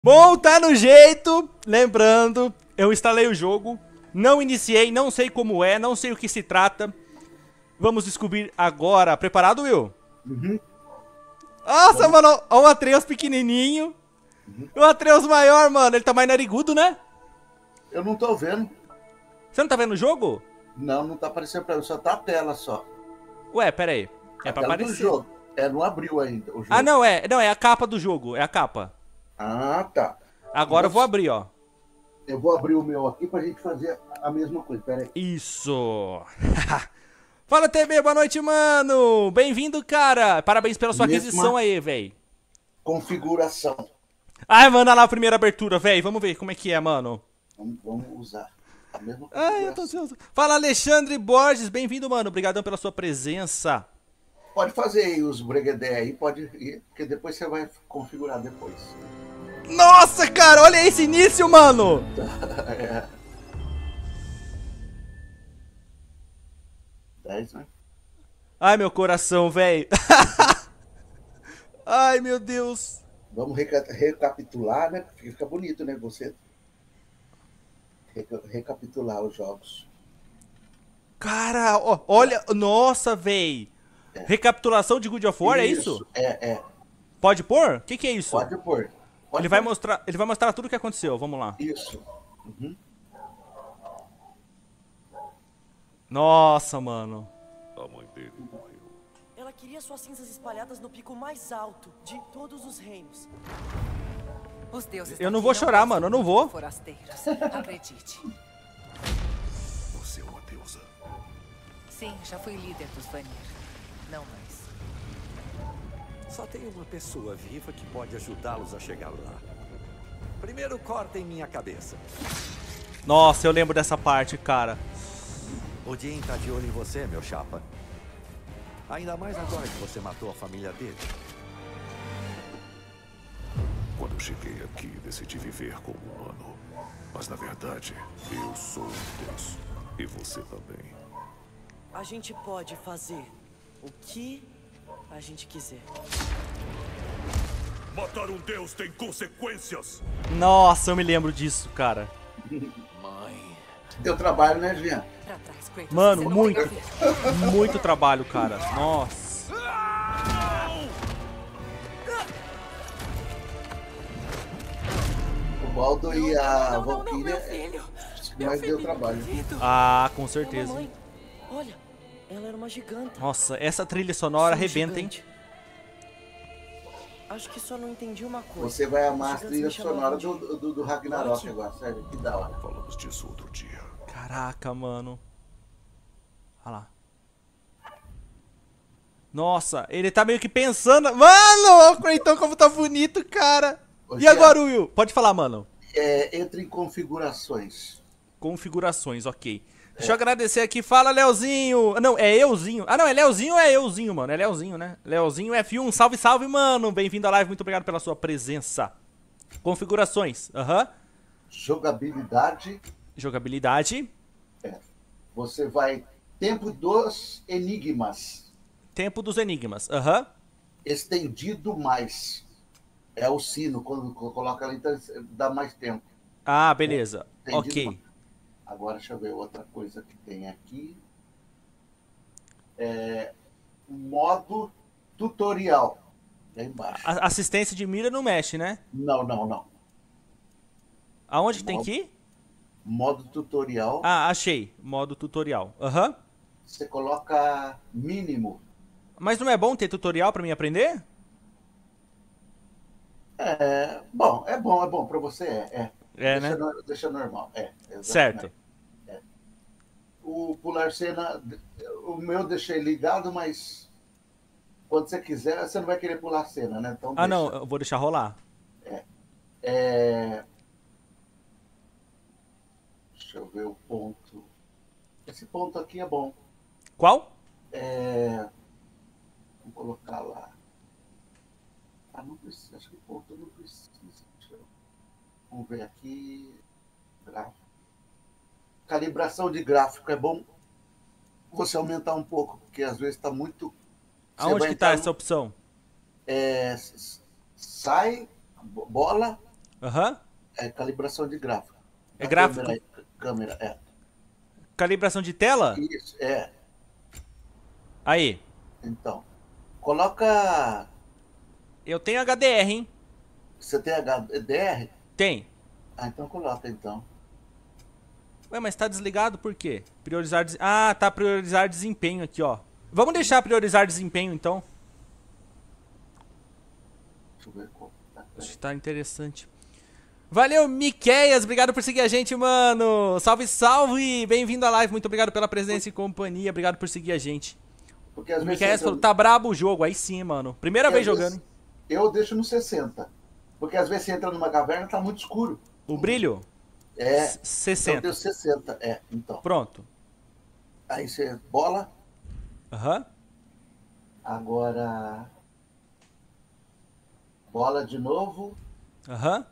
Bom, tá no jeito. Lembrando, eu instalei o jogo, não iniciei, não sei como é, não sei o que se trata. Vamos descobrir agora. Preparado, Will? Uhum. Nossa, mano, ó o Atreus pequenininho. O Atreus maior, mano, ele tá mais narigudo, né? Eu não tô vendo. Você não tá vendo o jogo? Não, não tá aparecendo pra mim, só tá a tela só. Ué, pera aí. É A pra tela do aparecer. jogo. É, não abriu ainda o jogo. Ah, não, é a capa do jogo, é a capa. Ah, tá. Agora eu vou abrir, ó. Eu vou abrir o meu aqui pra gente fazer a mesma coisa, pera aí. Isso. Fala, TV, boa noite, mano. Bem-vindo, cara. Parabéns pela sua Mesma- aquisição aí, véi. Configuração. Ai, manda lá a primeira abertura, véi. Vamos ver como é que é, mano. Vamos usar a mesma Ai, eu tô configuração. ansioso. Fala, Alexandre Borges. Bem-vindo, mano. Obrigadão pela sua presença. Pode fazer aí os breguedé aí, pode ir, porque depois você vai configurar depois. Nossa, cara, olha esse início, mano. É. 10, né? Ai, meu coração, véi. Ai, meu Deus. Vamos recapitular, né? Porque fica bonito, né? Você recapitular os jogos. Cara, olha. Nossa, véi. Recapitulação de God of War, é isso? É. Pode pôr? O que é isso? Pode pôr. Pode Ele vai pôr. mostrar tudo o que aconteceu. Vamos lá. Isso. Uhum. Nossa, mano. A mãe dele morreu. Ela queria suas cinzas espalhadas no pico mais alto de todos os reinos. Os deuses Eu não daqui vou chorar, gostam mano, eu não muito vou. de forasteiros. Acredite. Você é uma deusa. Sim, já fui líder dos Vanir. Não mais. Só tem uma pessoa viva que pode ajudá-los a chegar lá. Primeiro cortem minha cabeça. Nossa, eu lembro dessa parte, cara. Odin tá de olho em você, meu chapa. Ainda mais agora que você matou a família dele. Quando eu cheguei aqui, decidi viver como humano. Mas na verdade, eu sou um deus. E você também. A gente pode fazer o que a gente quiser. Matar um deus tem consequências! Nossa, eu me lembro disso, cara. Mãe. Deu trabalho, né, Juliana? Pra trás, Kratos. Mano, Você não muito. tem que ver. Muito trabalho, cara. Nossa. O Baldo e a Não, Valkyria meu filho. mas deu trabalho. Querido. Ah, com É uma certeza. mãe. Olha, ela era uma giganta. Nossa, essa trilha sonora Sim, arrebenta, hein? gigante. Acho que só não entendi uma coisa. Você vai amar a Os gigantes trilha me chamavam sonora de do Ragnarok Loki. agora, sério, que da hora. Falamos disso outro dia. Caraca, mano. Olha lá. Nossa, ele tá meio que pensando. Mano, olha o Kratos como tá bonito, cara. Ô, E Jean, agora, Will? Pode falar, mano. Entra em configurações. Configurações, ok. Deixa eu agradecer aqui. Fala, Leozinho. Não, é euzinho. Ah, não, é Leozinho ou é euzinho, mano? É Leozinho, né? Leozinho F1. Salve, salve, mano. Bem-vindo à live. Muito obrigado pela sua presença. Configurações. Aham. Jogabilidade, Jogabilidade. você vai... Tempo dos enigmas. Tempo dos enigmas. Aham. Estendido mais. É o sino, quando coloca ali, então dá mais tempo. Ah, beleza. Entendido Ok. mais. Agora, deixa eu ver outra coisa que tem aqui. Modo tutorial. Lá embaixo. Assistência de mira não mexe, né? Não. Aonde que tem que ir? Modo tutorial, Ah, achei. Modo tutorial. Aham. você coloca mínimo. Mas não é bom ter tutorial pra mim aprender? É bom para você, É, deixa, né? deixa normal, exatamente. Certo. O pular cena, o meu deixei ligado, mas quando você quiser, você não vai querer pular cena, né? Então Ah, deixa. não. Eu vou deixar rolar. Deixa eu ver o ponto. Esse ponto aqui é bom. Qual? Vou colocar lá. Ah, não precisa, acho que ponto não precisa. Vamos ver aqui. Gráfico. Calibração de gráfico é bom você aumentar um pouco, porque às vezes está muito. Você Aonde vai que tá entrar essa opção? sai, bola, Aham. É calibração de gráfico. É A gráfico? Câmera, é. Calibração de tela? Isso, é. Aí. Então, coloca... Eu tenho HDR, hein? Você tem HDR? Tem. Ah, então coloca, então. Ué, mas tá desligado por quê? Priorizar... Ah, tá priorizar desempenho aqui, ó. Vamos deixar priorizar desempenho, então. Deixa eu ver qual. Acho que tá interessante. Valeu, Miqueias. Obrigado por seguir a gente, mano. Salve, salve. Bem-vindo à live. Muito obrigado pela presença e companhia. Obrigado por seguir a gente. Porque às O vezes Miqueias entra- falou, tá brabo o jogo. Aí sim, mano. Primeira porque vez às vezes jogando. Eu deixo no 60. Porque às vezes você entra numa caverna e tá muito escuro. O brilho? É. Então 60. eu tenho 60. É, então. Pronto. Aí você bola. Aham. Agora. Bola de novo. Aham.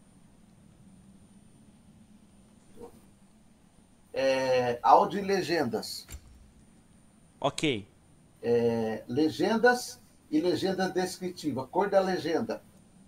Áudio e legendas. Ok. Legendas e legenda descritiva. Cor da legenda.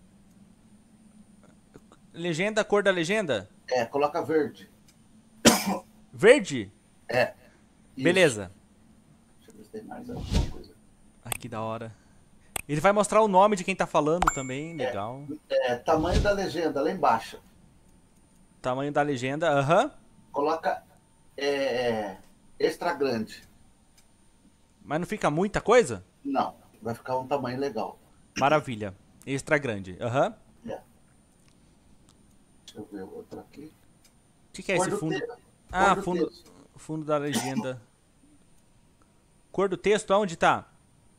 Legenda, cor da legenda? Coloca verde. Verde? Isso. Beleza. Deixa eu ver se tem mais alguma coisa. Ah, que da hora. Ele vai mostrar o nome de quem tá falando também. Legal. Tamanho da legenda, lá embaixo. Tamanho da legenda. Aham. Coloca extra grande. Mas não fica muita coisa? Não, vai ficar um tamanho legal. Maravilha. Extra grande. Aham. É. Deixa eu ver outro aqui. O que é Cor esse do fundo? texto. Ah, Cor do fundo, texto. fundo da legenda. Cor do texto, aonde tá?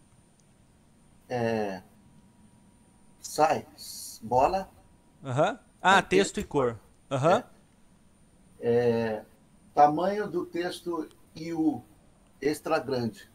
Sai, bola, Aham. Ah, É, texto e cor. Aham. tamanho do texto e o extra grande.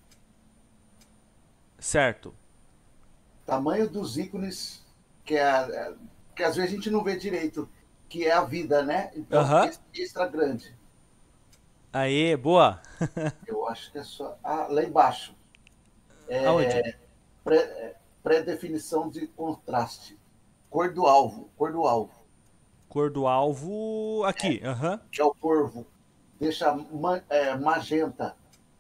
Certo. Tamanho dos ícones, que às vezes a gente não vê direito, que é a vida, né? Então, Aham. extra grande. Aê, boa. Eu acho que é só. Ah, lá embaixo. Aonde? Pré-definição de contraste. Cor do alvo. Cor do alvo. Cor do alvo aqui. Aham. Que é o corvo. Deixa magenta.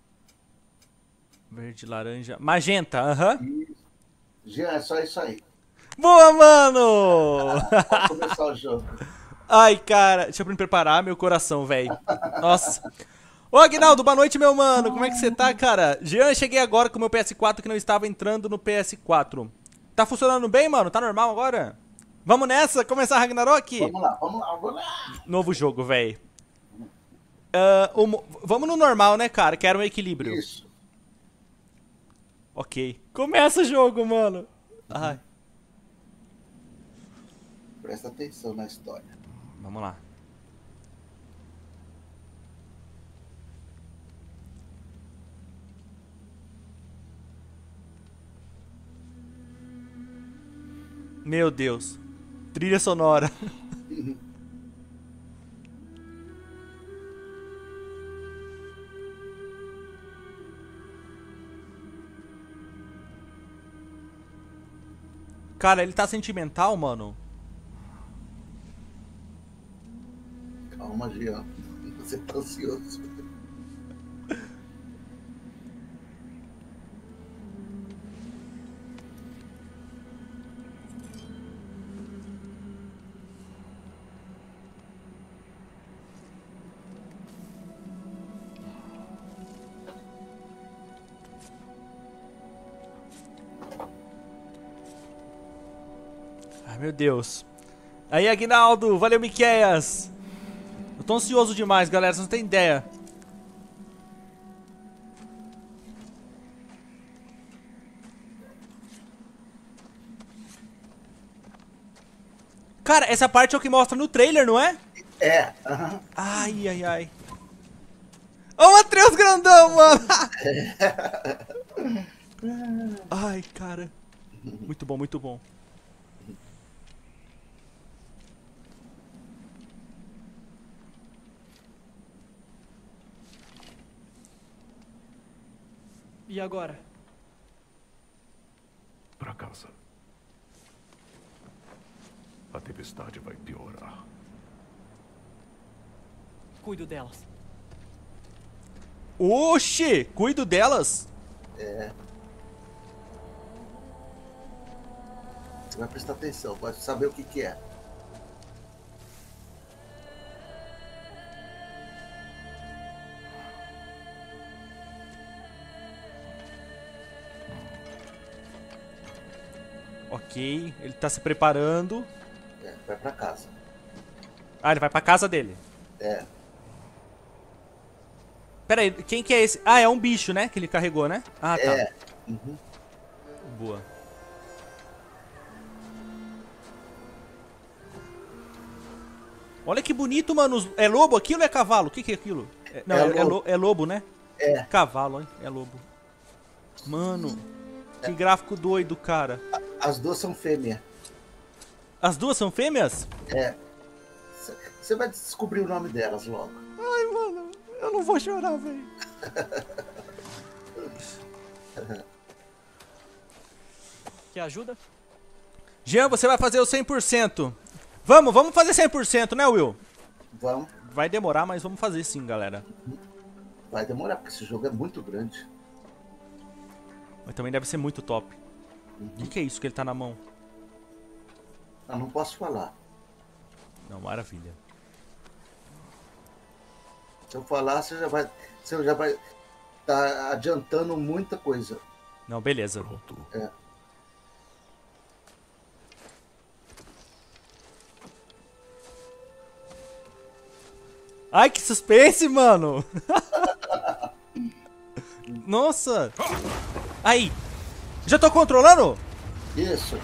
Verde, laranja. Magenta, aham. Já é só isso aí. Boa, mano! Pode começar o jogo. Ai, cara. Deixa eu me preparar, meu coração, velho. Nossa. Ô, Aguinaldo, boa noite, meu mano. Como é que você tá, cara? Jean, cheguei agora com o meu PS4 que não estava entrando no PS4. Tá funcionando bem, mano? Tá normal agora? Vamos nessa? Começar Ragnarok? Vamos lá, vamos lá, vamos lá. Novo jogo, velho. Vamos no normal, né, cara? Quero um equilíbrio. Isso. Ok. Começa o jogo, mano. Ai. Presta atenção na história. Vamos lá. Meu Deus. Trilha sonora. Cara, ele tá sentimental, mano? Calma, Jean. Você tá ansioso. Ai, meu Deus. Aí, Aguinaldo. Valeu, Miqueias. Eu tô ansioso demais, galera. Vocês não tem ideia. Cara, essa parte é o que mostra no trailer, não é? Aham. Ai, ai, ai. Ô, o Atreus grandão, mano. Ai, cara. Muito bom, muito bom. E agora? Pra casa. A tempestade vai piorar. Cuido delas. Oxi, cuido delas. É. Você vai prestar atenção, vai saber o que que é. Ok, ele tá se preparando. É, vai pra casa. Ah, ele vai pra casa dele. É. Pera aí, quem que é esse? Ah, é um bicho, né? Que ele carregou, né? Ah, tá. É. Uhum. Boa. Olha que bonito, mano. É lobo aquilo ou é cavalo? O que que é aquilo? Não, é lobo, né? É. Cavalo, hein? É lobo. Mano, que gráfico doido, cara. As duas são fêmea. As duas são fêmeas? É. Você vai descobrir o nome delas logo. Ai, mano, eu não vou chorar, velho. Quer ajuda? Jean, você vai fazer o 100%. Vamos fazer 100%, né, Will? Vamos. Vai demorar, mas vamos fazer sim, galera. Vai demorar, porque esse jogo é muito grande. Mas também deve ser muito top. O que é isso que ele tá na mão? Eu não posso falar. Não, maravilha. Se eu falar, você já vai tá adiantando muita coisa. Não, beleza. Pronto. É. Ai, que suspense, mano. Nossa. Aí. Já tô controlando? Isso.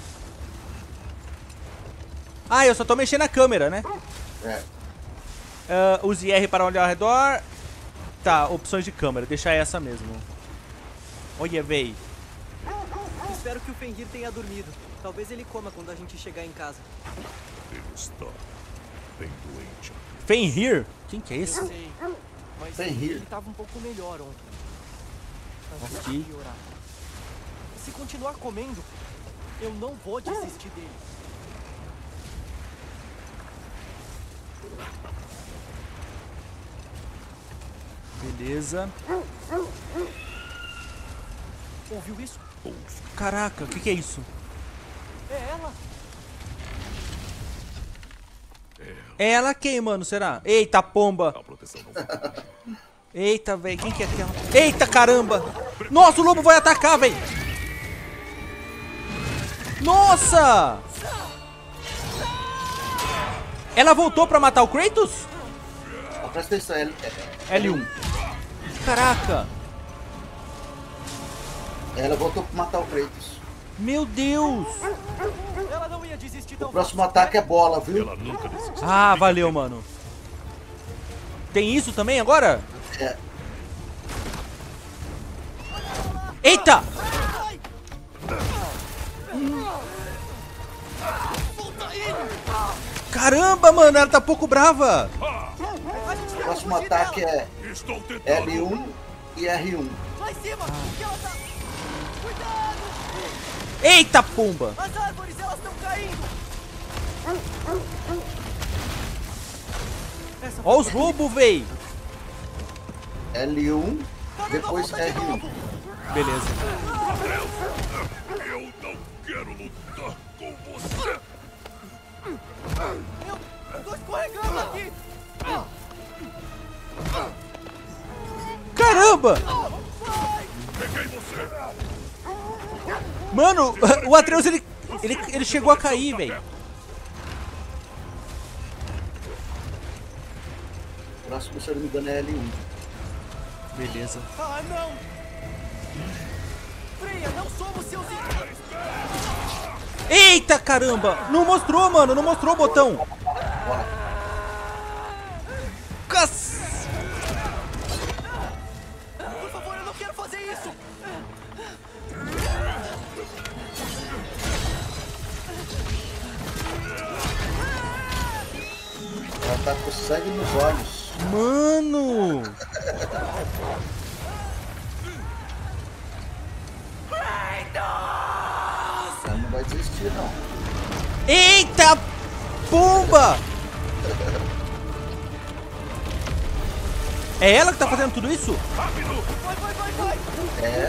Ah, eu só tô mexendo a câmera, né? É. Use R para olhar ao redor. Tá, opções de câmera. Deixa essa mesmo. Olha, véi. Espero que o Fenrir tenha dormido. Talvez ele coma quando a gente chegar em casa. Ele está bem doente. Fenrir? Quem que é Eu esse? sei. Mas Fenrir. ele tava um pouco melhor ontem. Mas Ok. vai piorar. Se continuar comendo, eu não vou desistir dele. Beleza. Ouviu isso? Caraca, o que é isso? É ela. É ela quem, mano? Será? Eita, pomba. A proteção não foi. Eita, velho. Quem que é aquela? Eita, caramba. Nossa, o lobo vai atacar, velho. Nossa. Ela voltou pra matar o Kratos? Presta atenção, L1. Caraca. Ela voltou pra matar o Kratos. Meu Deus. Ela não ia desistir tão O próximo ataque é bola, viu? Ela nunca desistiu. Ah, valeu, mano. Tem isso também agora? É. Eita! Caramba, mano, ela tá pouco brava. O próximo ataque é Estou tentando. L1 e R1. Lá em cima! Que ela tá... Cuidado! Eita, pomba. As árvores, elas estão caindo! Essa Ó os lobos, véi. L1, depois R1. Beleza. Eu não quero lutar com você. Eu tô escorregando aqui! Caramba! Peguei você. Mano, o Atreus, ele chegou a cair, velho. O próximo, se eu não me engano, é L1. Beleza. Ah, não! Freia, não somos seus... Eita, caramba! Não mostrou, mano, não mostrou o botão. Cas... Por favor, eu não quero fazer isso! Ela tá com sangue nos olhos. Mano! Ela não vai desistir, não. Eita, Pumba! É ela que tá fazendo tudo isso? É.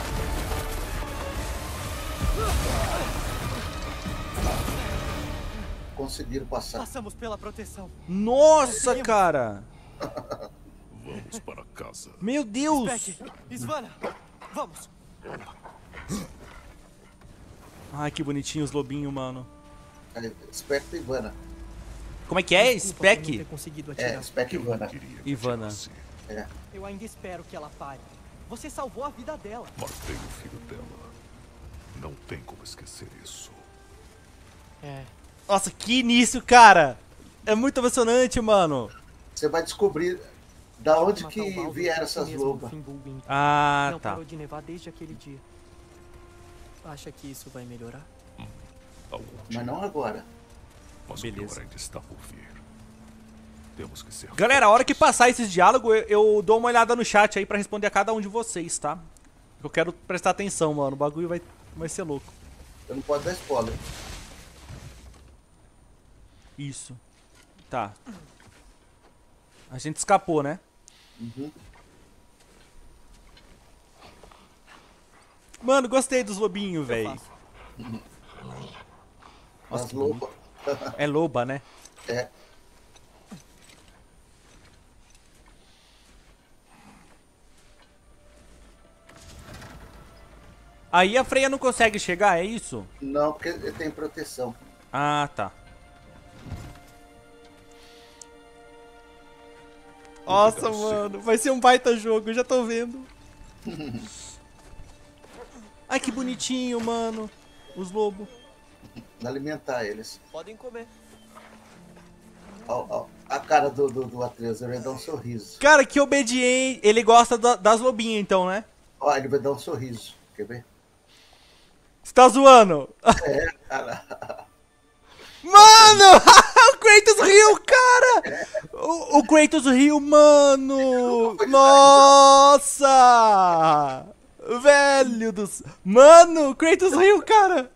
Conseguiram passar. Passamos pela proteção. Nossa, cara! Vamos para casa. Meu Deus! Spec, Svanna, vamos. Ai, que bonitinho os lobinhos, mano. Spec e Ivana. Como é que é? Desculpa por não Spec? ter conseguido atirar. É, Spec e Ivana. Queria que Ivana. tivesse. É. Eu ainda espero que ela pare. Você salvou a vida dela. Matei o filho dela. Não tem como esquecer isso. É. Nossa, que início, cara! É muito emocionante, mano. Você vai descobrir da onde Matar que o Baldur vieram foi essas mesmo no lobas. Fimbulwinter. Ah, Não tá. parou de nevar desde aquele dia. Acha que isso vai melhorar? Algum dia, Mas não agora. mas o Beleza. pior ainda está por vir. Temos que ser. Galera, a hora que passar esses diálogos, eu dou uma olhada no chat aí pra responder a cada um de vocês, tá? Eu quero prestar atenção, mano. O bagulho vai ser louco. Eu não posso dar spoiler. Isso. Tá. A gente escapou, né? Uhum. Mano, gostei dos lobinhos, velho. As lobas. É loba, né? É. Aí a Freya não consegue chegar, é isso? Não, porque ele tem proteção. Ah, tá. Nossa, mano, vai ser um baita jogo, eu já tô vendo. Ai, que bonitinho, mano. Os lobos. Alimentar eles. Podem comer. Ó, a cara do Atreus, ele vai dar um sorriso. Cara, que obediente. Ele gosta das lobinhas, então, né? Ó, ele vai dar um sorriso. Quer ver? Você tá zoando? É, cara. Mano! O Kratos riu, cara! O Kratos riu, mano! Nossa! Velho dos... Mano, o Kratos riu, cara!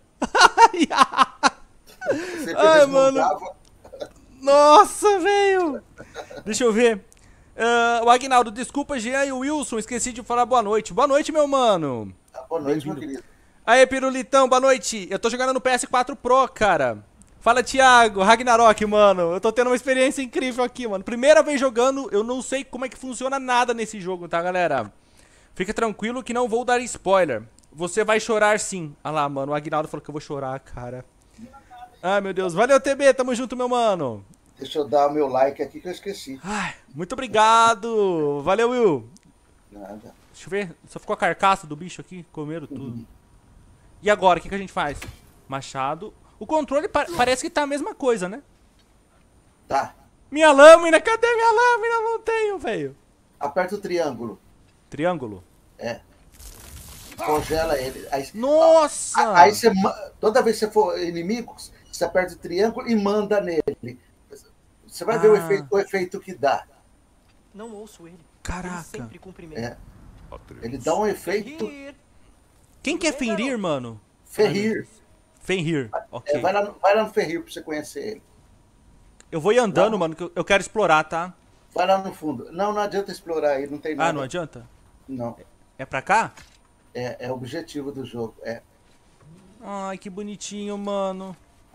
Você Ai, mano. desmontava. Nossa, velho! Deixa eu ver. O Agnaldo, desculpa, Jean e o Wilson, esqueci de falar boa noite. Boa noite, meu mano. Boa noite, meu querido. Aê, Pirulitão, boa noite. Eu tô jogando no PS4 Pro, cara. Fala, Thiago, Ragnarok, mano. Eu tô tendo uma experiência incrível aqui, mano. Primeira vez jogando, eu não sei como é que funciona nada nesse jogo, tá, galera? Fica tranquilo que não vou dar spoiler. Você vai chorar sim. Ah lá, mano, o Agnaldo falou que eu vou chorar, cara. Ai, meu Deus. Valeu, TB, tamo junto, meu mano. Deixa eu dar o meu like aqui que eu esqueci. Ai, muito obrigado. Valeu, Will. Nada. Deixa eu ver. Só ficou a carcaça do bicho aqui. Comeram tudo. E agora, o que a gente faz? Machado. O controle parece que tá a mesma coisa, né? Tá. Minha lâmina, cadê minha lâmina? Não tenho, velho. Aperta o triângulo. Triângulo. É. Congela ele. Aí, Nossa! aí você, toda vez que você for inimigo, você aperta o triângulo e manda nele. Você vai ver o efeito que dá. Não ouço ele. Caraca. Ele sempre cumprimenta. É. Atreus. Ele dá um efeito Fenrir. Quem que é Fenrir, mano? Ferrir. Fenrir, ok. Vai lá no Ferrir pra você conhecer ele. Eu vou ir andando, Não. mano, que eu quero explorar, tá? Vai lá no fundo. Não adianta explorar aí, não tem nada. Ah, não adianta? Não. É pra cá? É o objetivo do jogo. É. Ai, que bonitinho, mano.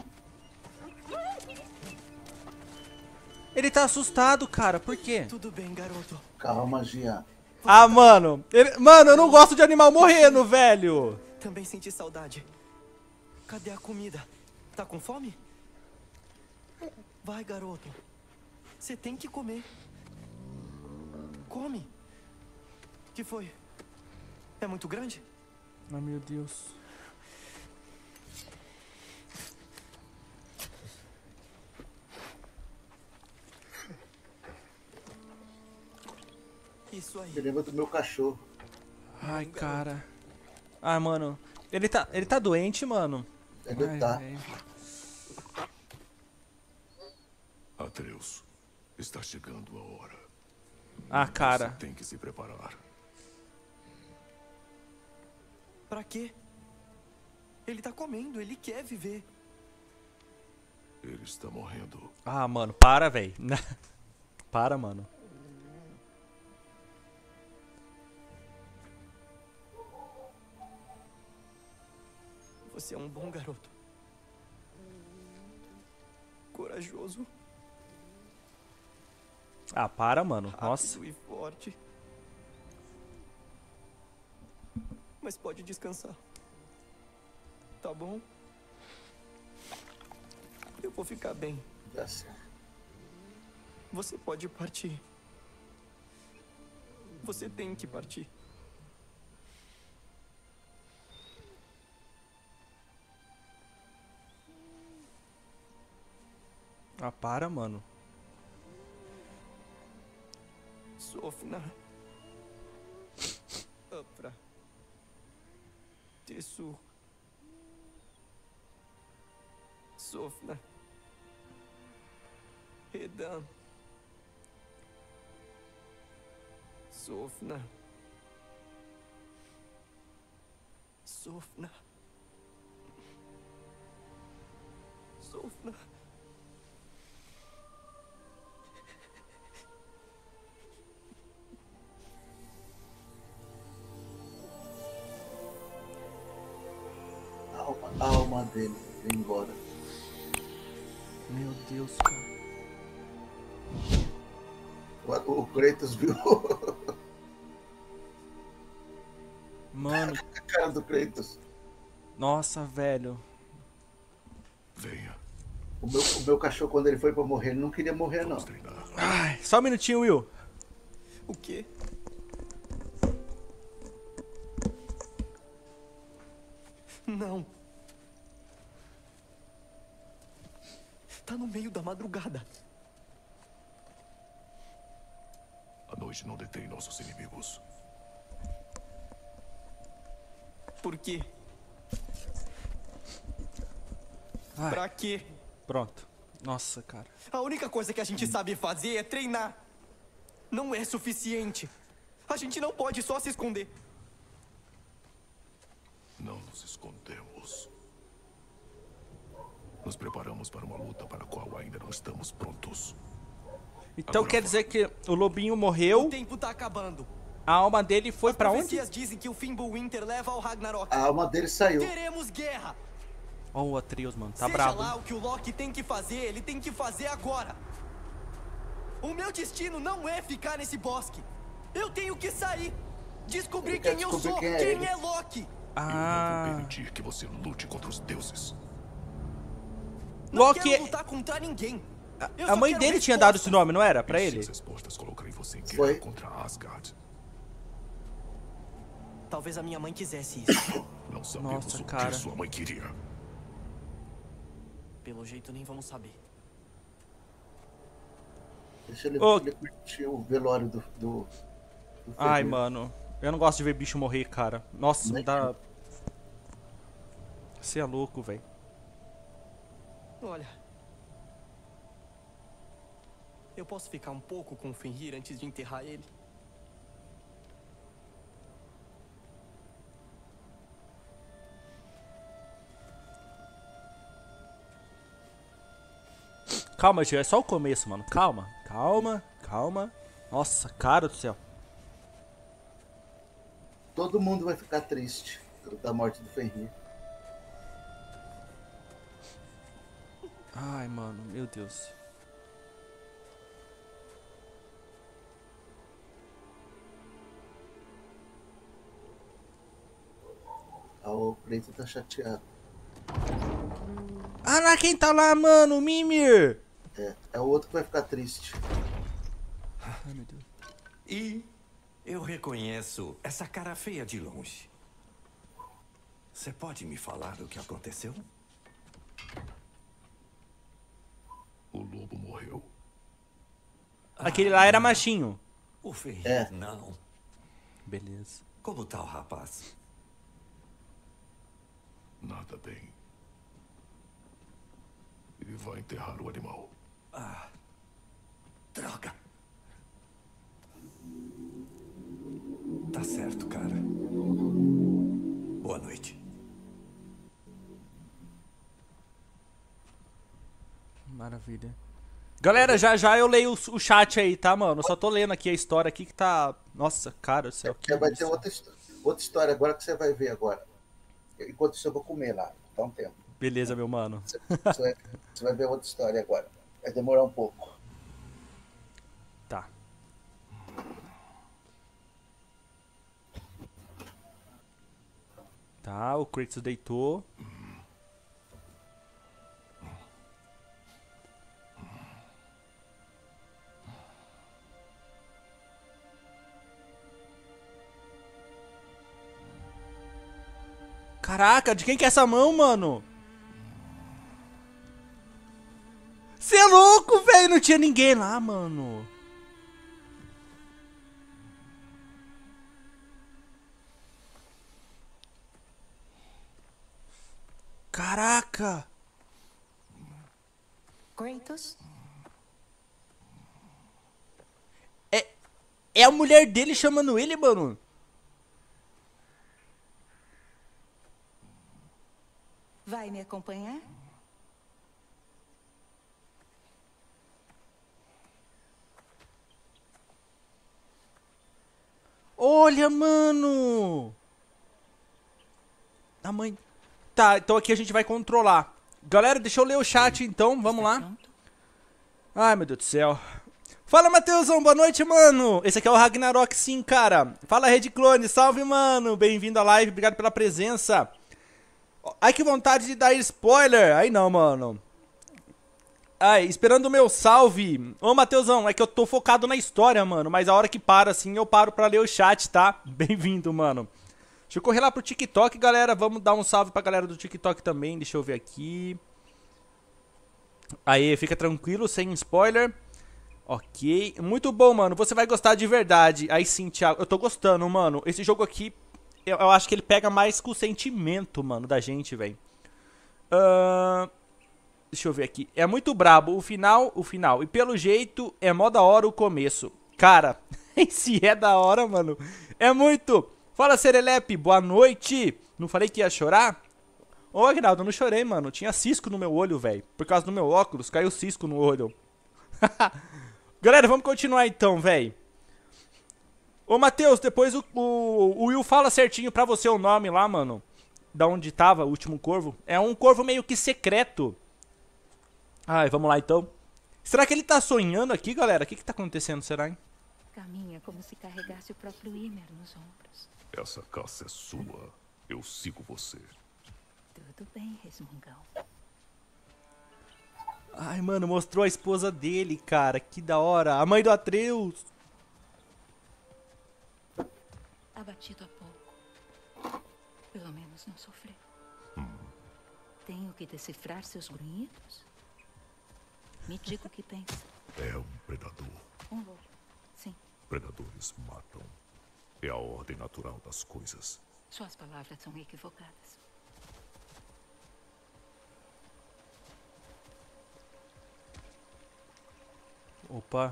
Ele tá assustado, cara. Por quê? Tudo bem, garoto. Calma, Jean. Ah, mano. Mano, eu não gosto de animal morrendo, velho. Também senti saudade. Cadê a comida? Tá com fome? Vai, garoto. Você tem que comer. Come. Que foi? É muito grande? Ai, meu Deus. Isso aí. Me lembra do meu cachorro. Ai, cara. Ai, mano. Ele tá doente, mano. Ele Ai, tá. velho. Atreus, está chegando a hora. Ah, cara. Você tem que se preparar. Pra quê? Ele tá comendo, ele quer viver. Ele está morrendo. Ah, mano, para, velho. Para, mano. Você é um bom garoto. Corajoso, Ah, para, mano. Nossa. rápido e forte. Mas pode descansar. Tá bom? Eu vou ficar bem. Dá certo. Você pode partir. Você tem que partir. Ah, para, mano. Sofna. Upra. Tesu. Sofna. Redan. Sofna. Sofna. Sofna. A alma dele foi embora. Meu Deus, cara. O Kratos viu Mano, a cara do Kratos. nossa, velho. Venha, O meu cachorro, quando ele foi pra morrer, ele não queria morrer, não. vamos treinar. Ai, só um minutinho, Will. O quê? Não. Tá no meio da madrugada. A noite não detém nossos inimigos. Por quê? Ai. Pra quê? Pronto. Nossa, cara. A única coisa que a gente sabe fazer é treinar. Não é suficiente. A gente não pode só se esconder. Não nos escondemos. Nos preparamos para uma luta para a qual ainda não estamos prontos. Então Agora quer vai. dizer que o lobinho O morreu, tempo tá acabando. a alma dele foi As pra onde? profecias dizem que o Fimbulwinter leva ao Ragnarok. A alma dele saiu. Teremos guerra. Ó, o Atreus, mano. Tá Seja brabo. lá o que o Loki tem que fazer, ele tem que fazer agora. O meu destino não é ficar nesse bosque. Eu tenho que sair. Descobrir Ele quer quem eu descobrir sou, quem é quem ele. é Loki. Eu não Ah. vou permitir que você lute contra os deuses. Não Loki quero é- lutar contra ninguém. Eu A só mãe quero dele tinha dado esse resposta. nome, não era? Pra E ele? se as respostas colocarem você em guerra Foi. contra Asgard? Talvez a minha mãe quisesse isso. Não sabemos Nossa, o cara. que sua mãe queria. Pelo jeito nem vamos saber. Deixa ele, Ô. ele curtir o velório do Ai, Fenrir. mano. Eu não gosto de ver bicho morrer, cara. Nossa, me Nem dá... Você é louco, velho. Olha. Eu posso ficar um pouco com o Fenrir antes de enterrar ele? Calma, Gil. É só o começo, mano. Calma. Calma. Calma. Nossa, cara do céu. Todo mundo vai ficar triste da morte do Fenrir. Ai, mano. Meu Deus. O Kratos tá chateado. Ah, lá quem tá lá, mano? Mimir. É o outro que vai ficar triste. Ai, meu Deus. E eu reconheço essa cara feia de longe. Você pode me falar o que aconteceu? O lobo morreu. Aquele lá era machinho. O Fenrir, É. não. Beleza. Como tá o rapaz? Nada bem. Ele vai enterrar o animal. Droga. Tá certo, cara. Boa noite. Maravilha. Galera, já já eu leio o chat aí, tá, mano? Eu só tô lendo aqui a história aqui que tá... Nossa, cara do céu. Que Vai ter isso. outra história agora que você vai ver agora. Enquanto isso eu vou comer lá. Dá um tempo. Beleza, meu mano. Você vai ver outra história agora. Vai demorar um pouco. Tá. Tá, o Kratos deitou. Caraca, de quem que é essa mão, mano? Cê é louco, velho. Não tinha ninguém lá, mano. Caraca. Kratos? É a mulher dele chamando ele, mano. Vai me acompanhar? Olha, mano. A mãe... Tá, então aqui a gente vai controlar. Galera, deixa eu ler o chat então, vamos lá. Pronto? Ai, meu Deus do céu. Fala, Matheusão, boa noite, mano. Esse aqui é o Ragnarok, sim, cara. Fala, Red Clone, salve, mano. Bem-vindo à live, obrigado pela presença. Ai, que vontade de dar spoiler. Aí não, mano. Ai, esperando o meu salve. Ô, Matheusão, é que eu tô focado na história, mano. Mas a hora que para, assim, eu paro pra ler o chat, tá? Bem-vindo, mano. Deixa eu correr lá pro TikTok, galera. Vamos dar um salve pra galera do TikTok também. Deixa eu ver aqui. Aí, fica tranquilo, sem spoiler. Ok. Muito bom, mano. Você vai gostar de verdade. Aí sim, Thiago. Eu tô gostando, mano. Esse jogo aqui, eu acho que ele pega mais com o sentimento, mano, da gente, velho. Deixa eu ver aqui. É muito brabo. O final. E pelo jeito, é mó da hora o começo. Cara, esse é da hora, mano. É muito. Fala, Serelepe. Boa noite. Não falei que ia chorar? Ô, Aguinaldo, eu não chorei, mano. Tinha cisco no meu olho, velho. Por causa do meu óculos, caiu cisco no olho. Galera, vamos continuar então, velho. Ô, Matheus, depois o Will fala certinho pra você o nome lá, mano. Da onde tava o último corvo. É um corvo meio que secreto. Ai, vamos lá então. Será que ele tá sonhando aqui, galera? O que que tá acontecendo, será, hein? Caminha como se carregasse o próprio Ymer nos ombros. Essa caça é sua. Eu sigo você. Tudo bem, resmungão. Ai, mano, mostrou a esposa dele, cara. Que da hora. A mãe do Atreus. Abatido há pouco. Pelo menos não sofreu. Tenho que decifrar seus grunhidos? Me diga o que pensa. É um predador. Um lobo. Sim, Predadores matam. É a ordem natural das coisas. suas palavras são equivocadas. Opa.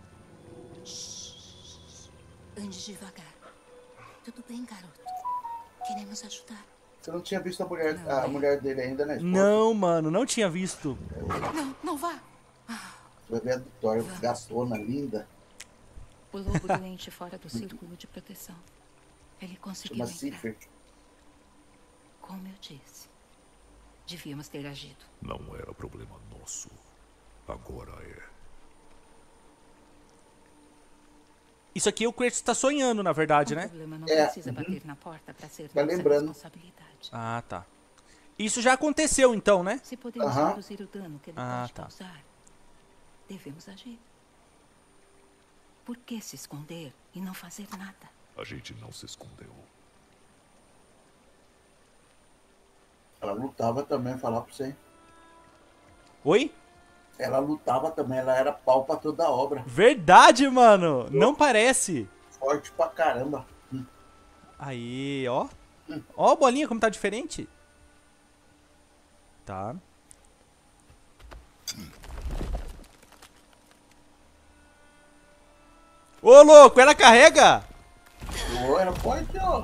Ande devagar. Tudo bem, garoto. Queremos ajudar. Você não tinha visto a mulher dele ainda, né? Esposa? Não, mano, não tinha visto. Não, não vá. Você vai ver a Vitória, gatona, linda. O lobo doente fora do círculo de proteção. Ele conseguiu Chama entrar. Cipher. Como eu disse, devíamos ter agido. Não era problema nosso. Agora é. Isso aqui o Kratos tá sonhando, na verdade, O né? problema não É, precisa bater na porta para ser Tá nossa lembrando. responsabilidade. Ah, tá. Isso já aconteceu, então, né? Se podemos Aham. reduzir o dano que ele pode tá. causar, devemos agir. Por que se esconder e não fazer nada? A gente não se escondeu. Ela lutava também, falar pra você. Oi? Ela lutava também, ela era pau pra toda a obra. Verdade, mano. Não parece. Forte pra caramba. Aí, ó. Ó a bolinha como tá diferente. Tá. Ô, louco, ela carrega? Pô, era forte, ó.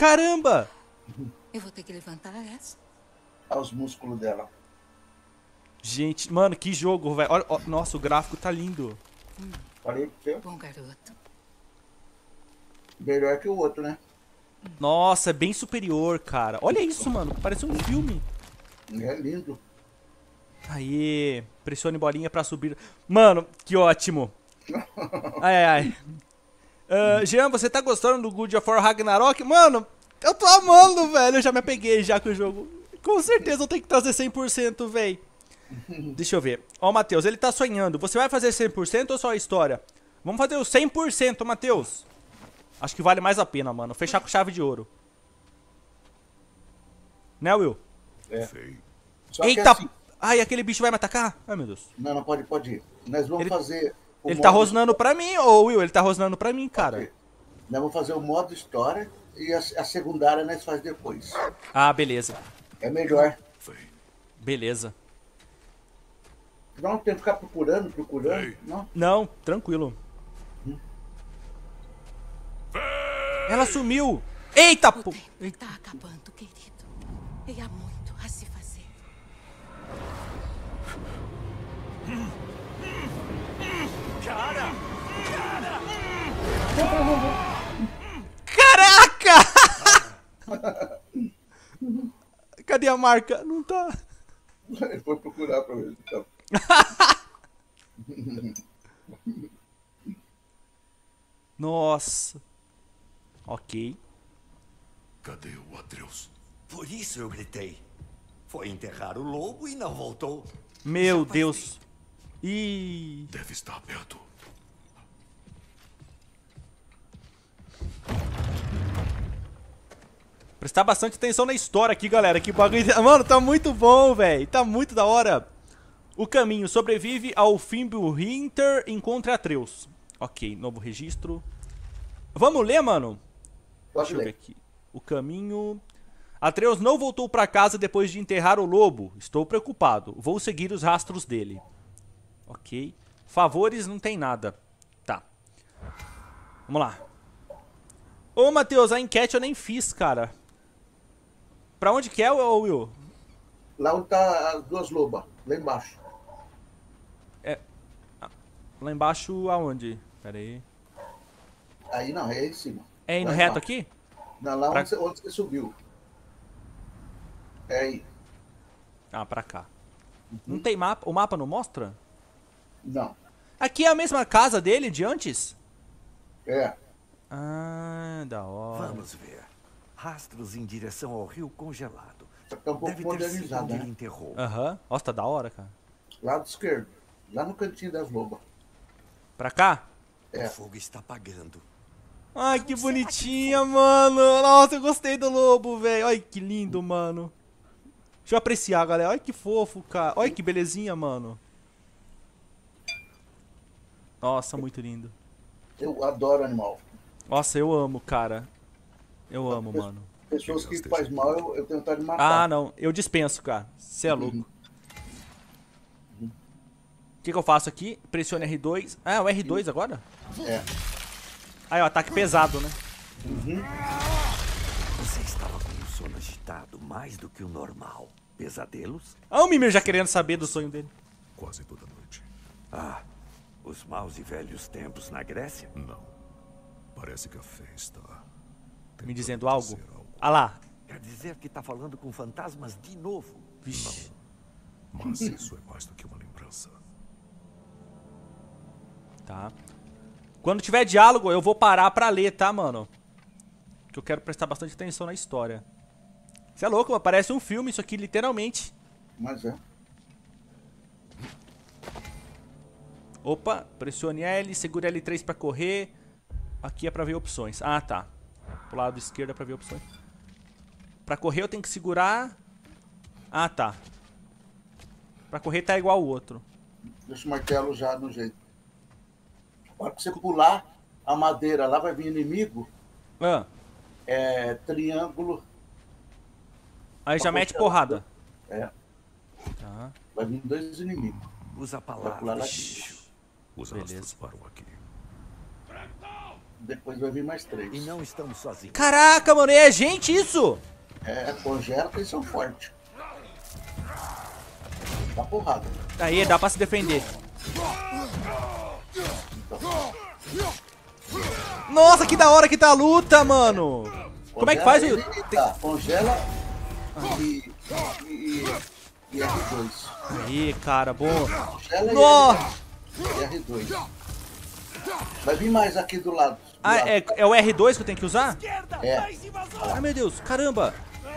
Caramba. Eu vou ter que levantar essa. Olha os músculos dela. Gente, mano, que jogo, velho. Olha, ó, nossa, o gráfico tá lindo. Falei pra você. Bom garoto. Melhor que o outro, né? Nossa, é bem superior, cara. Olha isso, mano. Parece um filme. É lindo. Aê, pressione bolinha pra subir. Mano, que ótimo. Ai, ai. Jean, você tá gostando do God of War Ragnarok? Mano, eu tô amando, velho. Eu já me apeguei já com o jogo. Com certeza eu tenho que trazer 100%, velho. Deixa eu ver. Ó, Matheus, ele tá sonhando. Você vai fazer 100% ou só a história? Vamos fazer o 100%, Matheus. Acho que vale mais a pena, mano. Fechar com chave de ouro. Né, Will? Feio. Só que Eita! assim, Ai, aquele bicho vai me atacar? Ai, meu Deus. não pode ir. Nós vamos Ele- fazer. o Ele tá modo rosnando pra mim, ô Will. Ele tá rosnando pra mim, cara. história. Nós vamos fazer o modo história e a secundária nós faz depois. Ah, beleza. É melhor. Feio. Beleza. Não tem que ficar procurando. Ei. Não. Não, tranquilo. Ela sumiu. Eita, O pô. tempo tá acabando, querido. E há muito a se fazer. Caraca! Cadê a marca? Não tá. Ele foi procurar pra ver. Então. Nossa. Ok. Cadê o Atreus? Por isso eu gritei. Foi enterrar o lobo e não voltou. Meu Já faz Deus. Ih. Deve estar perto. Prestar bastante atenção na história aqui, galera. Que bagulho. Mano, tá muito bom, velho. Tá muito da hora. O caminho sobrevive ao Fimbulwinter e encontra Atreus. Ok, novo registro. Vamos ler, mano? Pode Deixa eu ver ler. aqui. O caminho... Atreus não voltou pra casa depois de enterrar o lobo. Estou preocupado. Vou seguir os rastros dele. Ok. Favores não tem nada. Tá. Vamos lá. Ô, Matheus, a enquete eu nem fiz, cara. Pra onde que é, ô, Will? Lá onde tá as duas lobas, lá embaixo. Lá embaixo aonde? Pera aí. Aí não, é aí em cima. É indo Lá reto embaixo. aqui? Não, lá Pra- onde você subiu. É aí. Ah, pra cá. Não tem mapa? O mapa não mostra? Não. Aqui é a mesma casa dele de antes? É. Ah, da hora. Vamos ver. Rastros em direção ao rio congelado. Só que tá um pouco Deve ter sido modernizado, onde ele né? enterrou. Aham. Nossa, tá da hora, cara. Lado esquerdo. Lá no cantinho das lobas. Pra cá? É. O fogo está apagando. Ai, que bonitinha, mano. Nossa, eu gostei do lobo, velho. Olha que lindo, mano. Deixa eu apreciar, galera. Olha que fofo, cara. Olha que belezinha, mano. Nossa, muito lindo. Eu adoro animal. Nossa, eu amo, cara. Eu amo, mano. Pessoas que faz mal, eu tenho vontade de matar. Ah, não. Eu dispenso, cara. Você é louco. O que eu faço aqui? Pressione R2. Ah, é o R2 agora? É. Ah, é o ataque pesado, né? Você estava com o sono agitado mais do que o normal. Pesadelos? Ah, o Mimir já querendo saber do sonho dele. Quase toda noite. Ah, os maus e velhos tempos na Grécia? Não. Parece que a fé está... Me tentando dizendo algo? dizer algo. Ah lá. Quer dizer que está falando com fantasmas de novo? Vixe. Mas isso é mais do que uma lembrança. Tá. Quando tiver diálogo, eu vou parar pra ler, tá, mano? Que eu quero prestar bastante atenção na história. Você é louco, mano. Parece um filme isso aqui, literalmente. Mas é. Opa, pressione L, segure L3 pra correr. Aqui é pra ver opções. Ah, tá. Pro lado esquerdo é pra ver opções. Pra correr eu tenho que segurar... Ah, tá. Pra correr tá igual o outro. Deixa o martelo já no jeito. A hora que você pular a madeira, lá vai vir inimigo. Ah, É triângulo. aí já mete porrada. É. Tá. Vai vir dois inimigos. Usa Vai pular lá. palavras, bicho. Os Beleza. astros param aqui. Depois vai vir mais três. E não estamos sozinhos. Caraca, mano, é gente isso? É, congela que eles são fortes. Dá porrada. Aí, dá pra se defender. Nossa, que da hora que tá a luta, mano. Como é que faz o... Ele, tá, congela e R2. Aí, cara, boa. Congela Nossa! e R2. Vai vir mais aqui do lado. Ah, é o R2 que eu tenho que usar? É. Ai, meu Deus, caramba.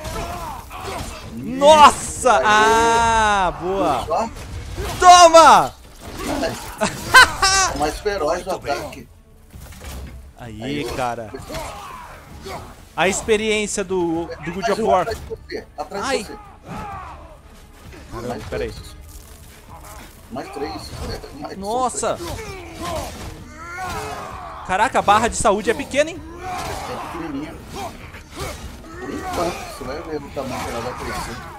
Nossa! Ah, boa. Só Toma! o mais feroz do ataque. Aí, cara. A experiência do God Mais of um War. atrás de você. Atrás Ai. de você. Caramba, peraí. Mais 3. Mais Nossa! Caraca, a barra de saúde é pequena, hein? É pequenininha. Por enquanto, você vai ver o tamanho que ela vai crescer.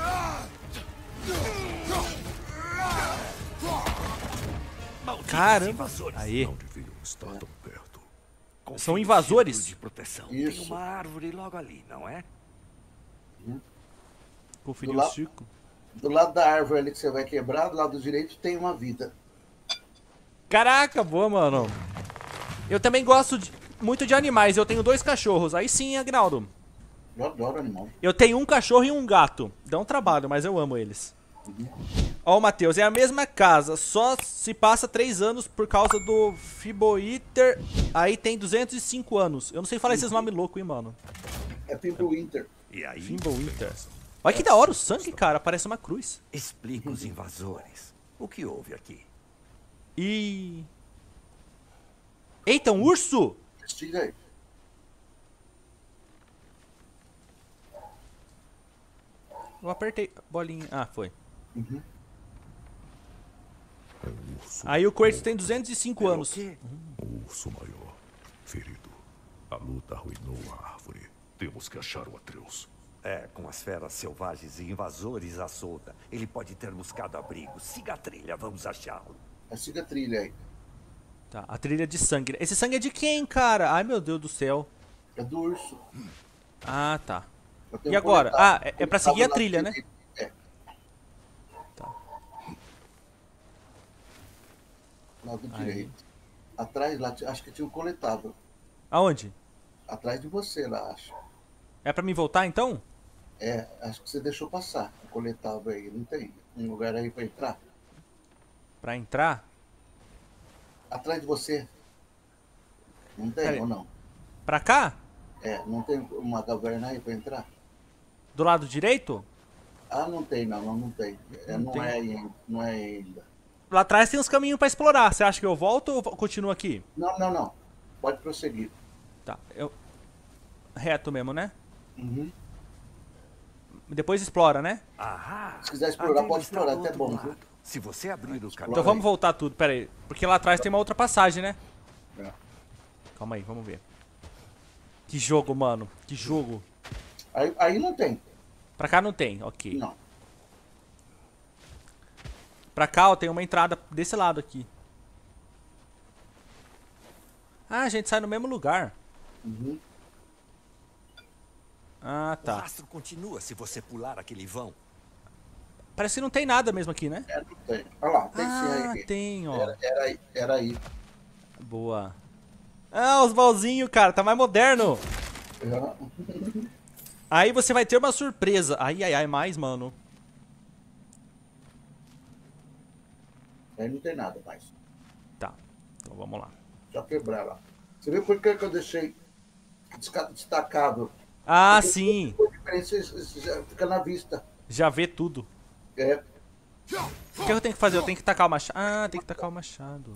Caramba. Aí. Não deviam estar tão perto. São invasores? De proteção. Isso. Tem uma árvore logo ali, não é? Conferir Do o lado- círculo. Do lado da árvore ali que você vai quebrar, do lado direito tem uma vida. Caraca, boa, mano. Eu também gosto muito de animais. Eu tenho 2 cachorros. Aí sim, Agnaldo. Eu adoro animal. Eu tenho um cachorro e um gato. Dá um trabalho, mas eu amo eles. Ó, o Matheus, é a mesma casa. Só se passa 3 anos por causa do Fiboiter. Aí tem 205 anos. Eu não sei falar esses nomes loucos, hein, mano. É Pimple Winter. E aí, Fiboiter. Olha que da hora o sangue, cara. Parece uma cruz. explica os invasores. O que houve aqui? E... Eita, um urso! Investiga aí. Eu apertei. Bolinha. Ah, foi. É um urso. Aí o Kratos tem 205 anos. O quê? Um urso maior. Ferido. A luta arruinou a árvore. Temos que achar o Atreus. É, com as feras selvagens e invasores à solta, ele pode ter buscado abrigo. Siga a trilha, vamos achá-lo. Siga a trilha aí. Tá, a trilha de sangue. Esse sangue é de quem, cara? Ai, meu Deus do céu. É do urso. Ah, tá. Eu tenho E agora? coletado. Ah, é pra seguir a Coletado trilha, lá né? direito. É. Tá. Lado Aí. direito. Atrás lá, acho que tinha um coletável. Aonde? Atrás de você lá, acho. É pra mim voltar, então? É, acho que você deixou passar o coletável aí. Não tem um lugar aí pra entrar? Pra entrar? Atrás de você. Não tem Peraí. ou não? Pra cá? É, não tem uma caverna aí pra entrar? Do lado direito? Ah, não tem não, não tem. É, Não não, tem. É ainda, não é ainda. Lá atrás tem uns caminhos pra explorar. Você acha que eu volto ou continuo aqui? Não. Pode prosseguir. Tá, eu... Reto mesmo, né? Uhum. Depois explora, né? Ahá! Se quiser a explorar, trilha pode está explorar, do até outro bom, lado. viu? Se você abrir o caminho... Então vamos voltar tudo, pera aí. Porque lá atrás tem uma outra passagem, né? É. Calma aí, vamos ver. Que jogo, mano. Que jogo. Aí não tem. Pra cá não tem, ok. Não. Pra cá, ó, tem uma entrada desse lado aqui. Ah, a gente sai no mesmo lugar. Uhum. Ah, O tá. rastro continua se você pular aquele vão. Parece que não tem nada mesmo aqui, né? É, não tem. Olha lá, tem sim Ah, aí. tem, ó. Era aí. Boa. Ah, os balzinhos, cara. Tá mais moderno. É. Aí você vai ter uma surpresa. Ai, mais, mano. Aí não tem nada mais. Tá. Então vamos lá. Só quebrar lá. Você viu por que eu deixei destacado? Ah, Porque sim. a diferença já fica na vista. Já vê tudo. É. O que eu tenho que fazer? Eu tenho que tacar o machado. Ah, tem que tacar o machado.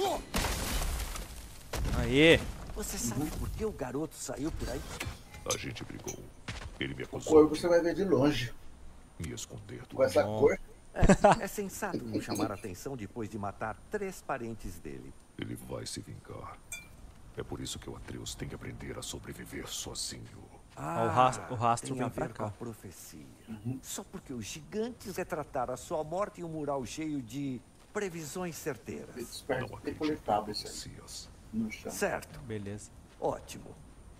Aê. Você sabe por que o garoto saiu por aí? A gente brigou. Ele me O acusou corvo de você vai ver de longe. me esconder do Com essa Bom. cor. É sensato não chamar a atenção depois de matar 3 parentes dele. Ele vai se vingar. É por isso que o Atreus tem que aprender a sobreviver sozinho. o rastro tem a vem pra ver cá. com a profecia. Só porque os gigantes retrataram a sua morte em um mural cheio de previsões certeiras. Esperto. Não Tem acredito coletável em isso aí. profecias. No chão. Certo, Beleza. ótimo.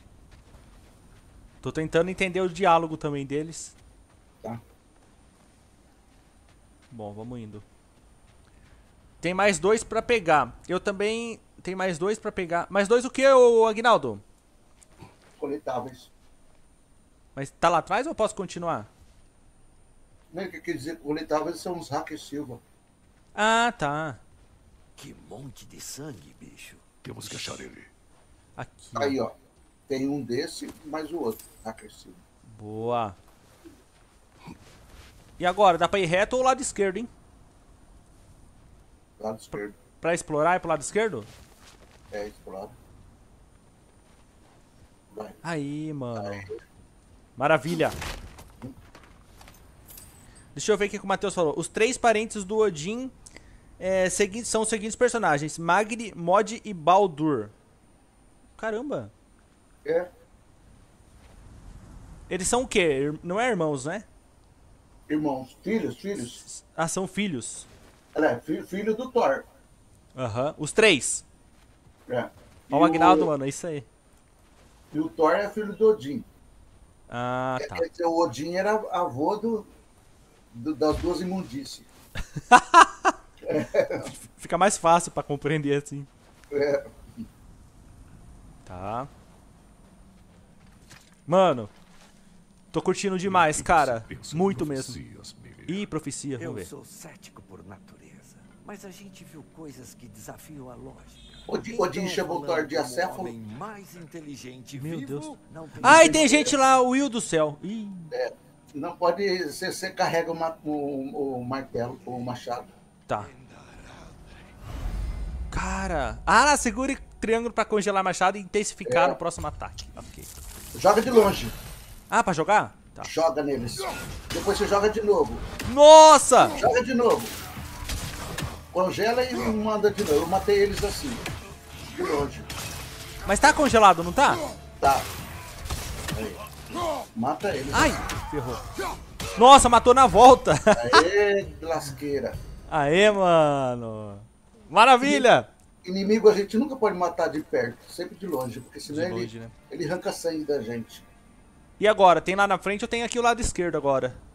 Tô tentando entender o diálogo também deles. Tá? Bom, vamos indo. Tem mais 2 pra pegar. Eu também... Tem mais 2 pra pegar. Mais 2 o que, ô Aguinaldo? Coletáveis. Mas tá lá atrás ou eu posso continuar? Não, o que quer dizer coletáveis são os hackers Silva. Ah, tá. Que monte de sangue, bicho. Temos que achar ele. Aqui. Aí, ó. Tem um desse, mais o outro. Hacker Silva. Boa. E agora, dá pra ir reto ou lado esquerdo, hein? Lado esquerdo. Pra explorar é pro lado esquerdo? É, explora. Vai. Aí, mano. Maravilha. Deixa eu ver o que o Matheus falou. Os 3 parentes do Odin são os seguintes personagens. Magni, Mod e Baldur. Caramba. É. Eles são o quê? Não é irmãos, né? Irmãos. Filhos. Ah, são filhos. Ela é filho do Thor. Aham. Os 3. É. Ó o Agnaldo, mano. É isso aí. E o Thor é filho do Odin. Ah, tá. Quer dizer, o Odin era avô das duas imundícias. Fica mais fácil pra compreender assim. É. Tá. Mano. Tô curtindo demais, cara. Muito mesmo. Ih, profecia, Eu vamos ver. sou cético por natureza, mas a gente viu coisas que desafiam a lógica. Odin chamou o Thor de acéfalo. Homem mais inteligente Meu vivo, Deus. não tem Ai, tem gente lá, o Will do céu. Ih. Não pode. Você carrega o martelo, o machado. Tá. Cara. Ah, segure triângulo pra congelar machado e intensificar no próximo ataque. Ok. Joga de longe. Ah, pra jogar? Tá. Joga neles. Depois você joga de novo. Nossa! Joga de novo. Congela e manda de novo. Eu matei eles assim. De longe. Mas tá congelado, não tá? Tá. Aí. Mata eles. Ai, ferrou. Nossa, matou na volta. Aê, lasqueira. Aê, mano. Maravilha. Inimigo a gente nunca pode matar de perto, sempre de longe, porque senão De longe, né? ele arranca sangue da gente. E agora? Tem lá na frente ou tem aqui o lado esquerdo agora?